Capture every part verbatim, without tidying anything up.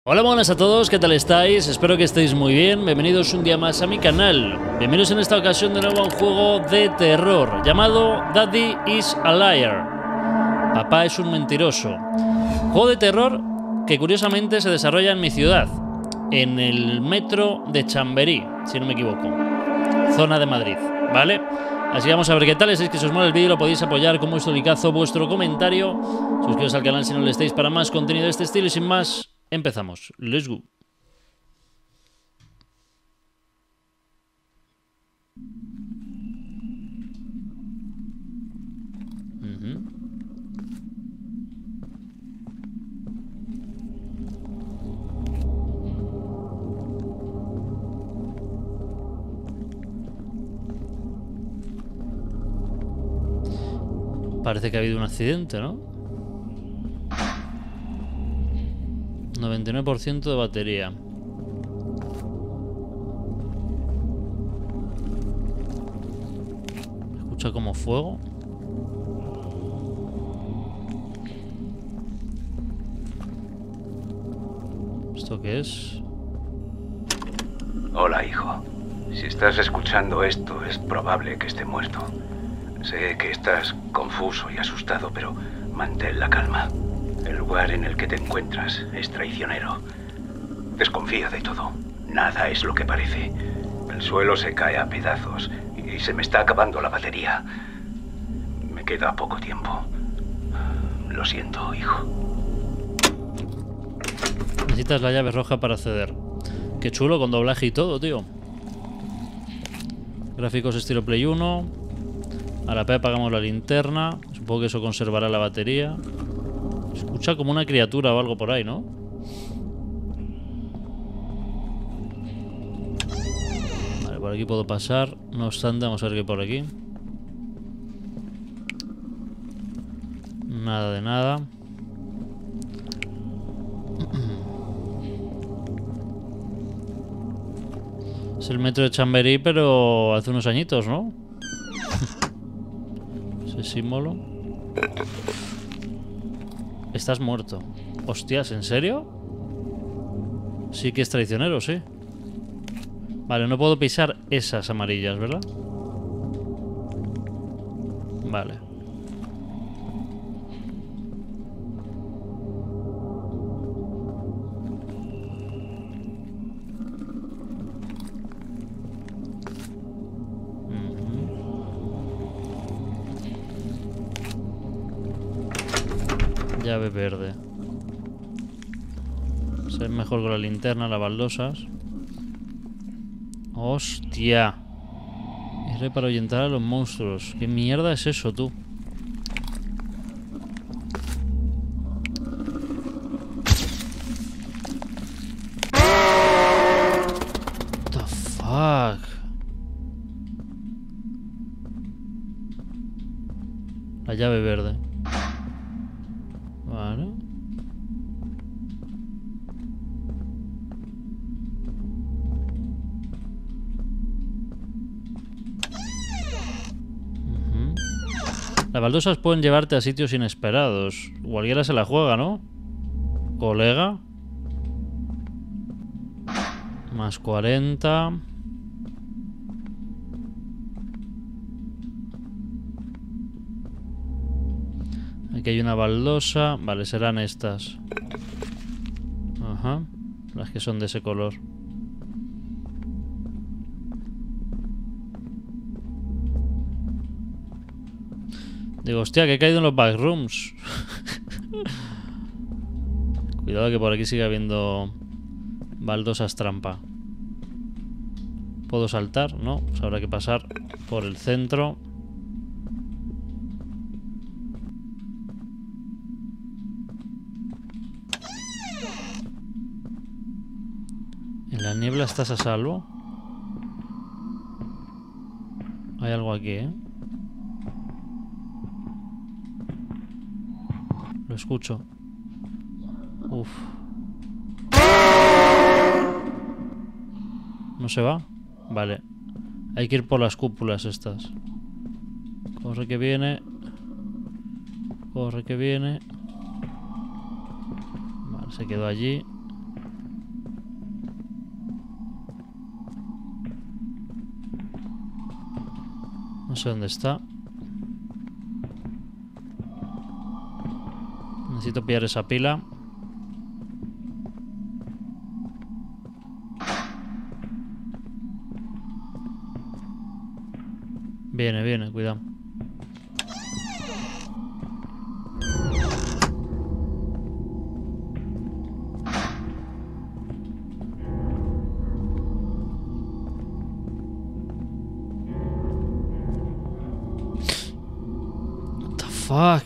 Hola, buenas a todos, ¿qué tal estáis? Espero que estéis muy bien. Bienvenidos un día más a mi canal. Bienvenidos en esta ocasión de nuevo a un juego de terror llamado Daddy is a Liar. Papá es un mentiroso. Juego de terror que curiosamente se desarrolla en mi ciudad, en el metro de Chamberí, si no me equivoco. Zona de Madrid, ¿vale? Así que vamos a ver qué tal. Si es que si os mola el vídeo lo podéis apoyar con vuestro likeazo, vuestro comentario. Suscribiros al canal si no lo estáis para más contenido de este estilo y sin más... empezamos. Let's go. Uh-huh. Parece que ha habido un accidente, ¿no? noventa y nueve por ciento de batería. Escucha como fuego. ¿Esto qué es? Hola, hijo. Si estás escuchando esto, es probable que esté muerto. Sé que estás confuso y asustado, pero mantén la calma. El lugar en el que te encuentras es traicionero. Desconfía de todo. Nada es lo que parece. El suelo se cae a pedazos y se me está acabando la batería. Me queda poco tiempo. Lo siento, hijo. Necesitas la llave roja para acceder. Qué chulo, con doblaje y todo, tío. Gráficos estilo Play uno. A la P apagamos la linterna. Supongo que eso conservará la batería. Escucha como una criatura o algo por ahí, ¿no? Vale, por aquí puedo pasar. No obstante, vamos a ver qué hay por aquí. Nada de nada. Es el metro de Chamberí, pero hace unos añitos, ¿no? Ese símbolo. Estás muerto. Hostias, ¿en serio? Sí que es traicionero, sí. Vale, no puedo pisar esas amarillas, ¿verdad? Vale. Llave verde. Se ve mejor con la linterna, las baldosas. ¡Hostia! Es para ahuyentar a los monstruos. ¿Qué mierda es eso, tú? What the fuck? La llave verde. Vale. Uh-huh. Las baldosas pueden llevarte a sitios inesperados. Cualquiera se la juega, ¿no? Colega. Más cuarenta. Aquí hay una baldosa. Vale, serán estas. Ajá. Las que son de ese color. Digo, hostia, que he caído en los backrooms. Cuidado que por aquí sigue habiendo baldosas trampa. ¿Puedo saltar? No, pues habrá que pasar por el centro. En la niebla estás a salvo. Hay algo aquí, ¿eh? Lo escucho. Uf. ¿No se va? Vale. Hay que ir por las cúpulas estas. Corre que viene. Corre que viene. Vale, se quedó allí. No sé dónde está. Necesito pillar esa pila. Viene, viene, cuidado. What the fuck?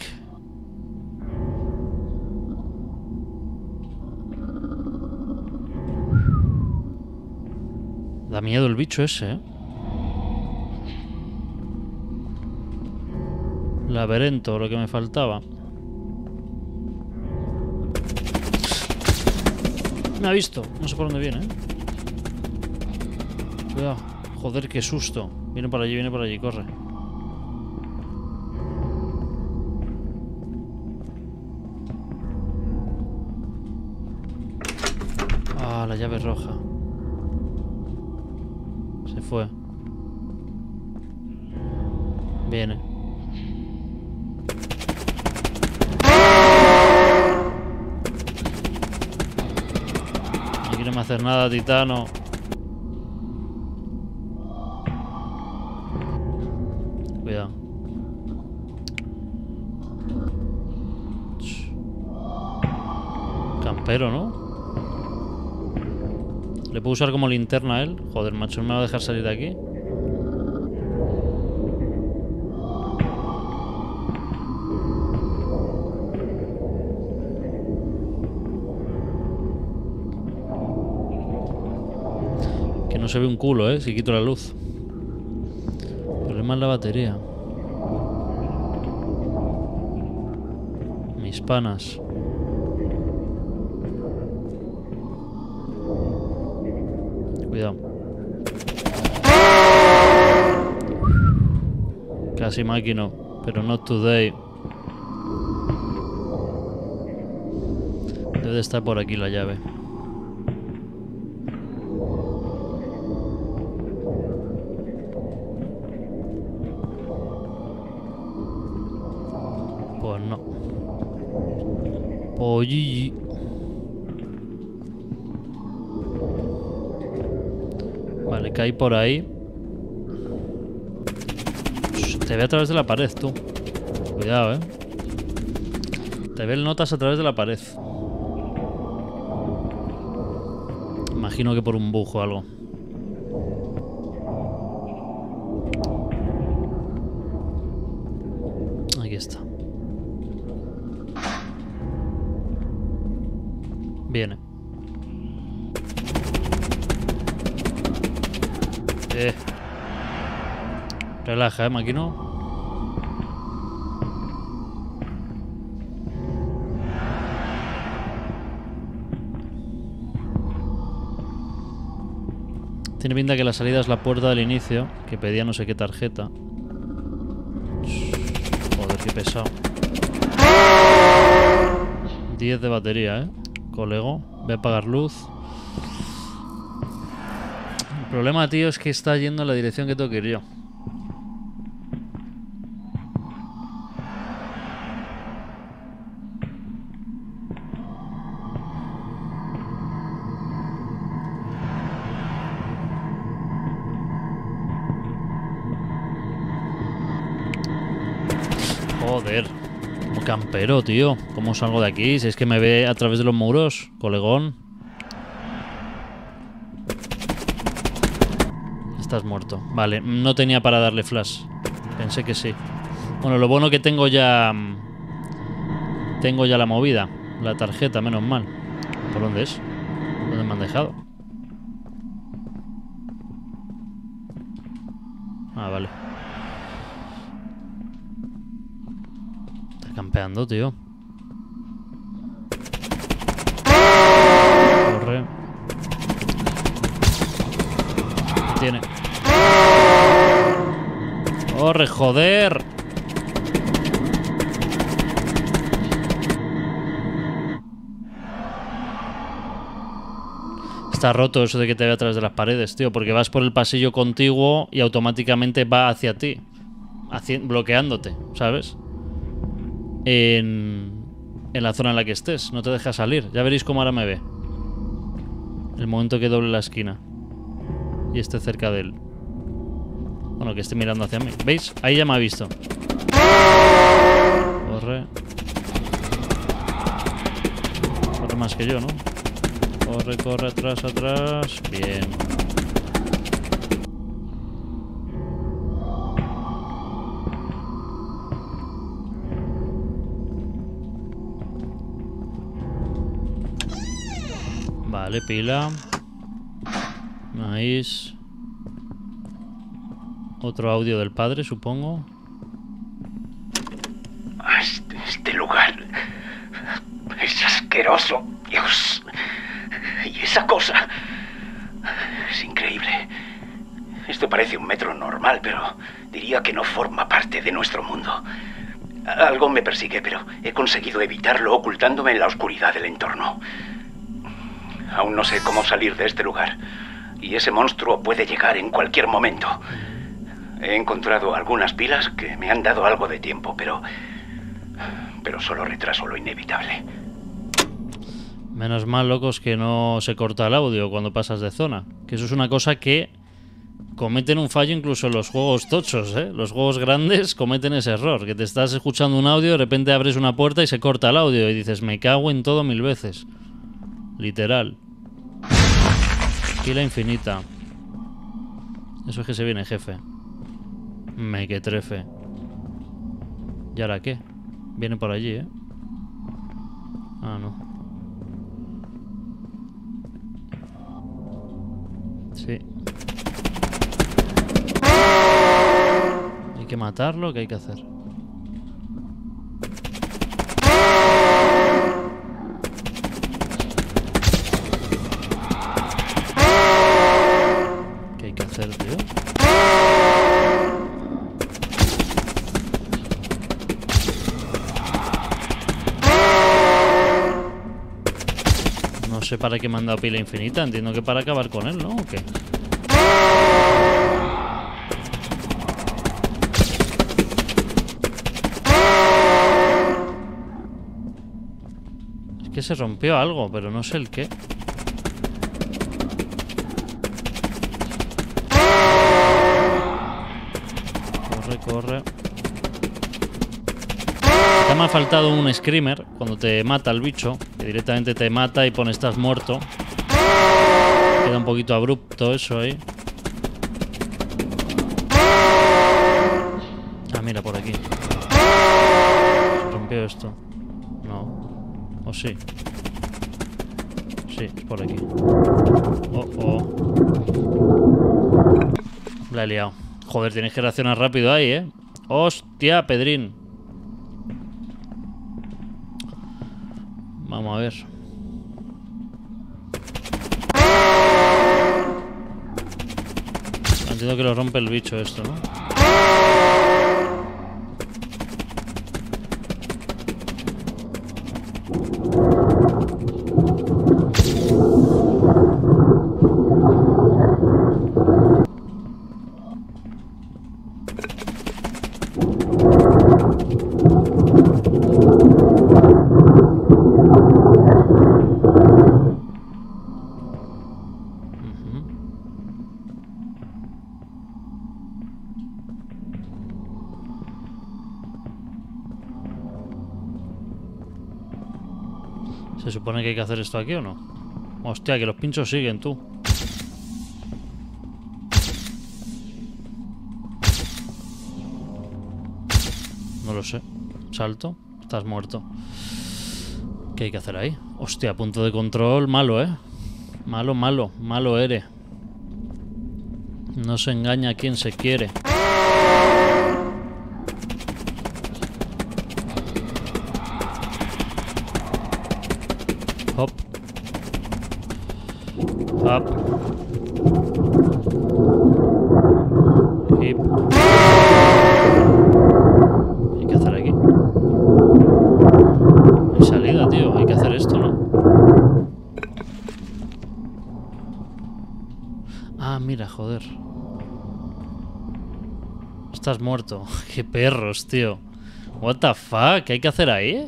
Da miedo el bicho ese, ¿eh? Laberinto, lo que me faltaba. Me ha visto. No sé por dónde viene, ¿eh? Cuidado. Joder, qué susto. Viene por allí, viene por allí, corre. Ah, la llave roja. Se fue. Viene. No quiere hacer nada, Titano. Cuidado. Campero, ¿no? ¿Le puedo usar como linterna a él? Joder, macho, ¿no me va a dejar salir de aquí? Que no se ve un culo, ¿eh? Si quito la luz. El problema es la batería. Mis panas. Cuidado. Casi máquina, pero not today. Debe de estar por aquí la llave. Pues no. Oye. Vale, cae por ahí. Te ve a través de la pared, tú. Cuidado, eh. Te ve el notas a través de la pared. Imagino que por un bug o algo. Aquí está. Viene. Eh. Relaja, eh, maquino. Tiene pinta que la salida es la puerta del inicio, que pedía no sé qué tarjeta. Joder, qué pesado. diez de batería, eh. Colego. Voy a apagar luz. El problema, tío, es que está yendo en la dirección que tengo que ir yo. Joder, como campero, tío. ¿Cómo salgo de aquí? Si es que me ve a través de los muros, colegón. Estás muerto. Vale, no tenía para darle flash. Pensé que sí. Bueno, lo bueno que tengo ya... Tengo ya la movida. La tarjeta, menos mal. ¿Por dónde es? ¿Dónde me han dejado? Ah, vale. Está campeando, tío. Corre. ¿Qué tiene? ¡Corre, joder! Está roto eso de que te vea a través de las paredes, tío, porque vas por el pasillo contiguo y automáticamente va hacia ti. bloqueándote, ¿sabes? En, en la zona en la que estés. No te deja salir. Ya veréis cómo ahora me ve. El momento que doble la esquina y esté cerca de él. Bueno, que esté mirando hacia mí. ¿Veis? Ahí ya me ha visto. Corre. Corre más que yo, ¿no? Corre, corre, atrás, atrás. Bien. Vale, pila. Nice. Otro audio del padre, supongo. Este, este lugar es asqueroso, Dios. Y esa cosa es increíble. Esto parece un metro normal, pero diría que no forma parte de nuestro mundo. Algo me persigue, pero he conseguido evitarlo ocultándome en la oscuridad del entorno. Aún no sé cómo salir de este lugar. Y ese monstruo puede llegar en cualquier momento. He encontrado algunas pilas que me han dado algo de tiempo, pero... Pero solo retraso lo inevitable. Menos mal, locos, que no se corta el audio cuando pasas de zona. Que eso es una cosa que cometen un fallo incluso en los juegos tochos, ¿eh? Los juegos grandes cometen ese error. Que te estás escuchando un audio, de repente abres una puerta y se corta el audio. Y dices, me cago en todo mil veces. Literal. Pila infinita. Eso es que se viene, jefe. Me que trefe. ¿Y ahora qué? Viene por allí, ¿eh? Ah, no. Sí. Hay que matarlo, ¿qué hay que hacer? ¿Qué hay que hacer, tío? No sé para qué me han dado pila infinita. Entiendo que para acabar con él, ¿no? ¿O qué? Es que se rompió algo, pero no sé el qué. Corre, corre. Ya me ha faltado un screamer cuando te mata el bicho, que directamente te mata y pone estás muerto. Queda un poquito abrupto eso ahí. Ah, mira, por aquí. Se rompió esto. No. ¿O sí? Sí, es por aquí. Oh, oh. La he liado. Joder, tienes que reaccionar rápido ahí, ¿eh? Hostia, Pedrín. Vamos a ver. Entiendo que lo rompe el bicho esto, ¿no? ¿Se supone que hay que hacer esto aquí o no? Hostia, que los pinchos siguen, tú. No lo sé. Salto. Estás muerto. ¿Qué hay que hacer ahí? Hostia, punto de control malo, ¿eh? Malo, malo. Malo eres. No se engaña a quien se quiere. Hop. Hop. Hip. Hay que hacer aquí. Hay salida, tío. Hay que hacer esto, ¿no? Ah, mira, joder. Estás muerto. Qué perros, tío. What the fuck, ¿qué hay que hacer ahí?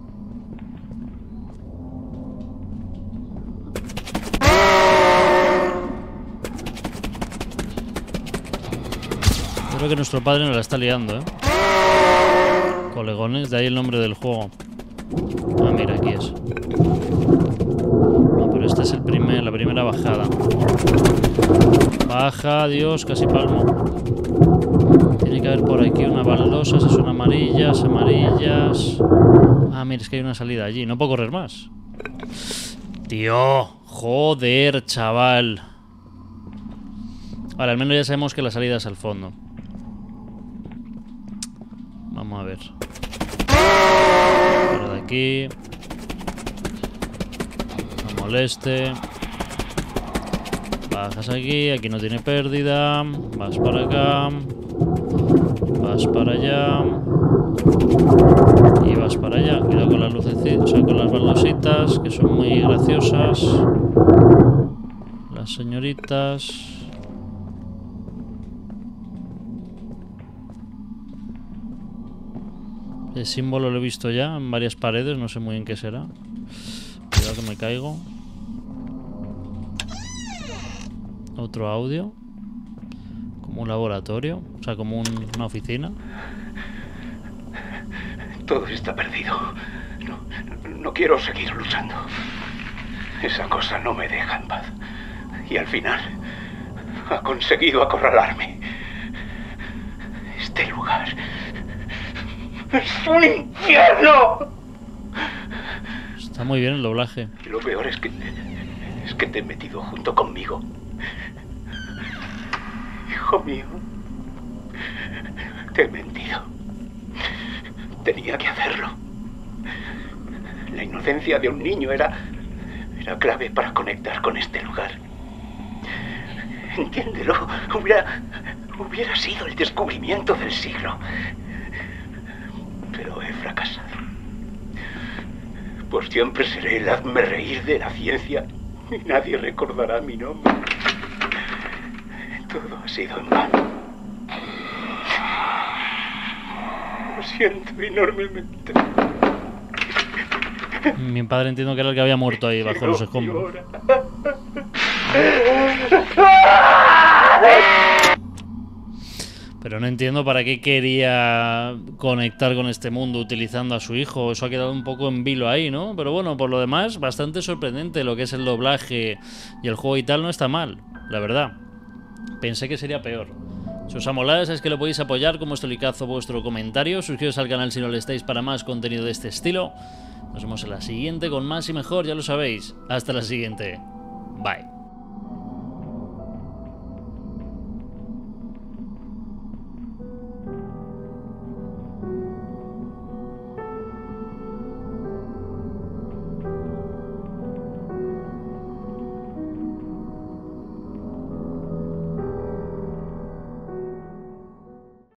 Creo que nuestro padre nos la está liando, ¿eh? Colegones, de ahí el nombre del juego. Ah, mira, aquí es. No, pero esta es el primer, la primera bajada. Baja, Dios, casi palmo. Tiene que haber por aquí una baldosa, esas son amarillas, amarillas. Ah, mira, es que hay una salida allí. No puedo correr más. Tío, joder, chaval. Vale, al menos ya sabemos que la salida es al fondo. Vamos a ver. Fuera de aquí. No moleste. Bajas aquí, aquí no tiene pérdida. Vas para acá. Vas para allá. Y vas para allá. Cuidado con las lucecitas, o sea, con las baldositas, que son muy graciosas. Las señoritas. El símbolo lo he visto ya en varias paredes, no sé muy bien qué será. Cuidado que me caigo. Otro audio. Como un laboratorio, o sea, como un, una oficina. Todo está perdido. No, no quiero seguir luchando. Esa cosa no me deja en paz. Y al final ha conseguido acorralarme. Este lugar ¡es un infierno! Está muy bien el doblaje. Y lo peor es que es que te he metido junto conmigo. Hijo mío, te he mentido. Tenía que hacerlo. La inocencia de un niño era era clave para conectar con este lugar. Entiéndelo, hubiera hubiera sido el descubrimiento del siglo. Pero he fracasado. Por siempre seré el hazme reír de la ciencia y nadie recordará mi nombre. Todo ha sido en vano. Lo siento enormemente. Mi padre entiendo que era el que había muerto ahí bajo los escombros. Pero no entiendo para qué quería conectar con este mundo utilizando a su hijo. Eso ha quedado un poco en vilo ahí, ¿no? Pero bueno, por lo demás, bastante sorprendente lo que es el doblaje y el juego y tal. No está mal, la verdad. Pensé que sería peor. Si os ha molado, sabéis que lo podéis apoyar con vuestro likeazo, vuestro comentario. Suscribiros al canal si no lo estáis para más contenido de este estilo. Nos vemos en la siguiente con más y mejor, ya lo sabéis. Hasta la siguiente. Bye.